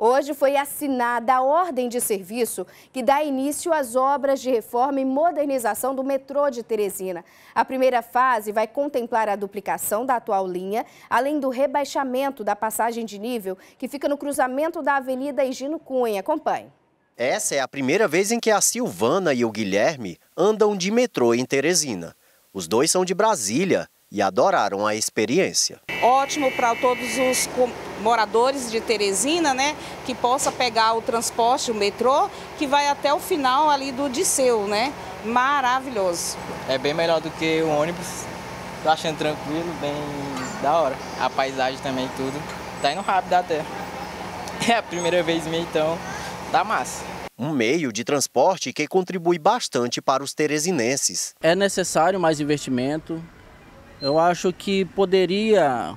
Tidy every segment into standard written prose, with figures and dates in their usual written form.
Hoje foi assinada a ordem de serviço que dá início às obras de reforma e modernização do metrô de Teresina. A primeira fase vai contemplar a duplicação da atual linha, além do rebaixamento da passagem de nível que fica no cruzamento da Avenida Higino Cunha. Acompanhe. Essa é a primeira vez em que a Silvana e o Guilherme andam de metrô em Teresina. Os dois são de Brasília e adoraram a experiência. Ótimo para todos os moradores de Teresina, né, que possa pegar o transporte, o metrô, que vai até o final ali do Disseu, né? Maravilhoso. É bem melhor do que o ônibus. Tô achando tranquilo, bem da hora. A paisagem também, tudo. Tá indo rápido até. É a primeira vez minha, então tá massa. Um meio de transporte que contribui bastante para os teresinenses. É necessário mais investimento. Eu acho que poderia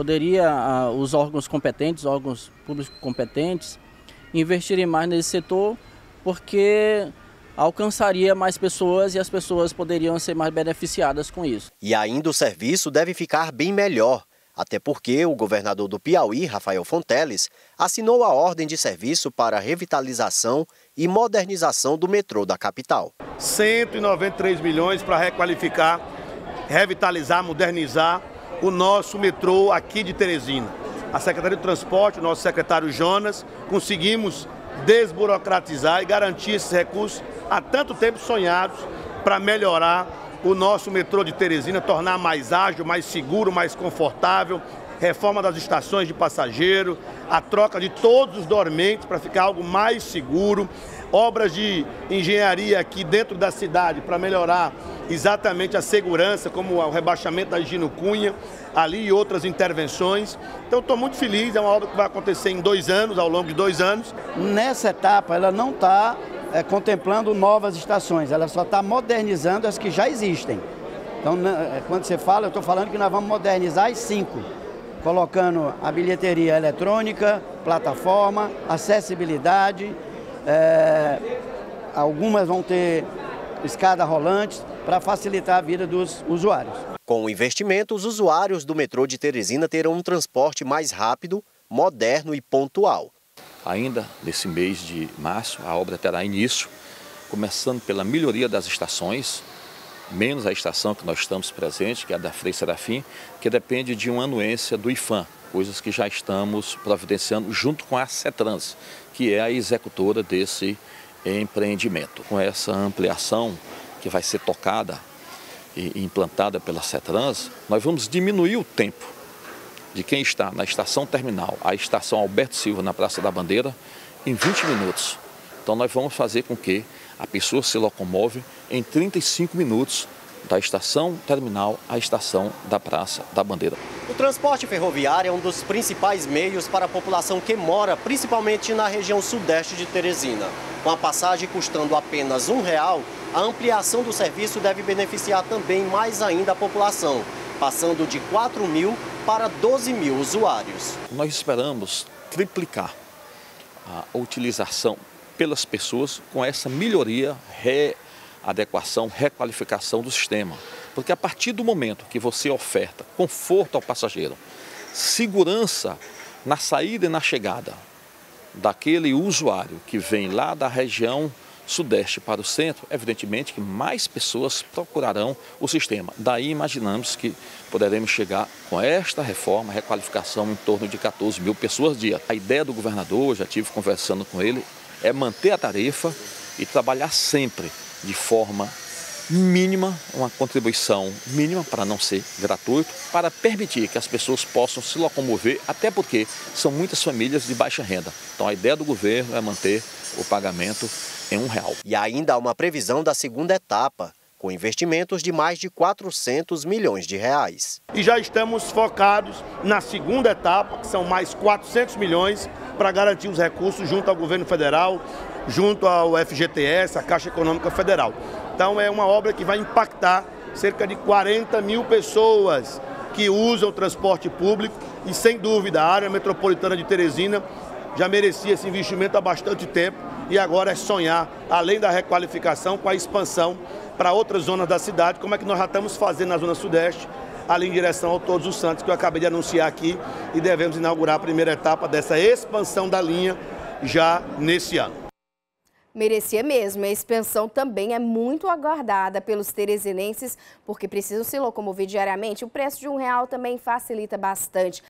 os órgãos competentes, órgãos públicos competentes, investirem mais nesse setor, porque alcançaria mais pessoas e as pessoas poderiam ser mais beneficiadas com isso. E ainda o serviço deve ficar bem melhor, até porque o governador do Piauí, Rafael Fonteles, assinou a ordem de serviço para a revitalização e modernização do metrô da capital. 193 milhões para requalificar, revitalizar, modernizar o nosso metrô aqui de Teresina. A Secretaria de Transporte, o nosso secretário Jonas, conseguimos desburocratizar e garantir esses recursos há tanto tempo sonhados para melhorar o nosso metrô de Teresina, tornar mais ágil, mais seguro, mais confortável, reforma das estações de passageiro, a troca de todos os dormentes para ficar algo mais seguro, obras de engenharia aqui dentro da cidade para melhorar exatamente a segurança, como o rebaixamento da Higino Cunha, ali e outras intervenções. Então estou muito feliz, é uma obra que vai acontecer em 2 anos, ao longo de 2 anos. Nessa etapa ela não está contemplando novas estações, ela só está modernizando as que já existem. Então quando você fala, eu estou falando que nós vamos modernizar as 5, colocando a bilheteria eletrônica, plataforma, acessibilidade, algumas vão ter escada rolante para facilitar a vida dos usuários. Com o investimento, os usuários do metrô de Teresina terão um transporte mais rápido, moderno e pontual. Ainda nesse mês de março, a obra terá início, começando pela melhoria das estações, menos a estação que nós estamos presentes, que é a da Frei Serafim, que depende de uma anuência do IPHAN, coisas que já estamos providenciando junto com a CETRANS, que é a executora desse empreendimento. Com essa ampliação que vai ser tocada e implantada pela CETRANS, nós vamos diminuir o tempo de quem está na estação terminal, a estação Alberto Silva, na Praça da Bandeira, em 20 minutos. Então nós vamos fazer com que a pessoa se locomove em 35 minutos da estação terminal à estação da Praça da Bandeira. O transporte ferroviário é um dos principais meios para a população que mora principalmente na região sudeste de Teresina. Com a passagem custando apenas R$1, a ampliação do serviço deve beneficiar também mais ainda a população, passando de 4.000 para 12.000 usuários. Nós esperamos triplicar a utilização pelas pessoas com essa melhoria, readequação, requalificação do sistema. Porque a partir do momento que você oferta conforto ao passageiro, segurança na saída e na chegada daquele usuário que vem lá da região sudeste para o centro, evidentemente que mais pessoas procurarão o sistema. Daí imaginamos que poderemos chegar com esta reforma, requalificação, em torno de 14.000 pessoas dia. A ideia do governador, já estive conversando com ele, é manter a tarefa e trabalhar sempre de forma mínima, uma contribuição mínima para não ser gratuito, para permitir que as pessoas possam se locomover, até porque são muitas famílias de baixa renda. Então a ideia do governo é manter o pagamento em R$1. E ainda há uma previsão da segunda etapa, com investimentos de mais de 400 milhões de reais. E já estamos focados na segunda etapa, que são mais 400 milhões para garantir os recursos junto ao governo federal, junto ao FGTS, a Caixa Econômica Federal. Então é uma obra que vai impactar cerca de 40.000 pessoas que usam o transporte público e, sem dúvida, a área metropolitana de Teresina já merecia esse investimento há bastante tempo e agora é sonhar, além da requalificação, com a expansão para outras zonas da cidade, como é que nós já estamos fazendo na Zona Sudeste, ali em direção ao Todos os Santos, que eu acabei de anunciar aqui, e devemos inaugurar a primeira etapa dessa expansão da linha já nesse ano. Merecia mesmo. A expansão também é muito aguardada pelos teresinenses, porque precisam se locomover diariamente. O preço de R$1 também facilita bastante.